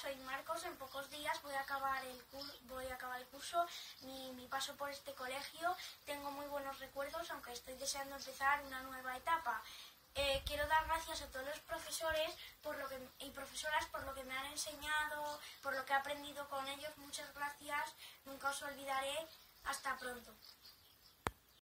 soy Marcos. En pocos días voy a acabar el curso, mi paso por este colegio. Tengo muy buenos recuerdos, aunque estoy deseando empezar una nueva etapa. Quiero dar gracias a todos los profesores y profesoras por lo que me han enseñado, por lo que he aprendido con ellos. Muchas gracias, nunca os olvidaré. Hasta pronto.